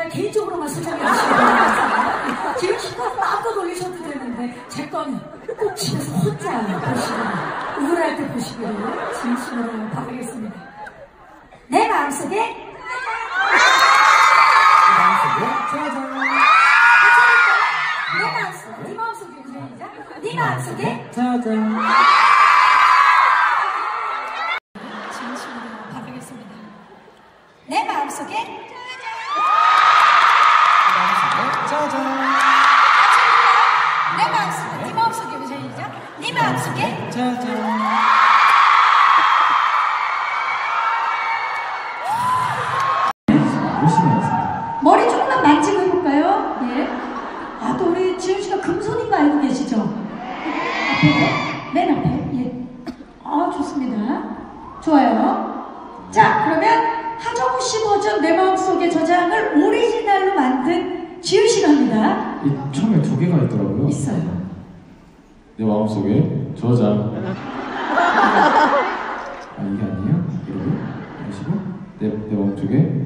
개인적으로만 수정해 주시면 되겠습니다. 지금 시간 마음껏 올리셔도 되는데 제 거는 꼭 집에서 혼자 보시고 우울할 때 보시기를 진심으로 바라겠습니다. 내 마음속에 짜잔. 내 마음속에 네 마음속에 시작. 네 마음속에 짜잔. 진심으로 바라겠습니다. 내 마음속에 짜잔. 내 마음속에 네 마음속에 시작. 네 마음속에 짜잔. 열심히 하겠습니다. 머리 조금만 만지고 해볼까요? 예. 아, 또 우리 지훈 씨가 금손인 거 알고 계시죠? 앞에, 맨 앞에. 예. 아, 좋습니다. 좋아요. 자, 그러면 하정우 씨 버전 내 마음속의 저장을 오리지널로 만든 지훈 씨가 합니다. 이 처음에 두 개가 있더라고요. 있어요. 내 마음속에 저장. 아, 이게 아니에요? 여러분? 보시고 내 마음속에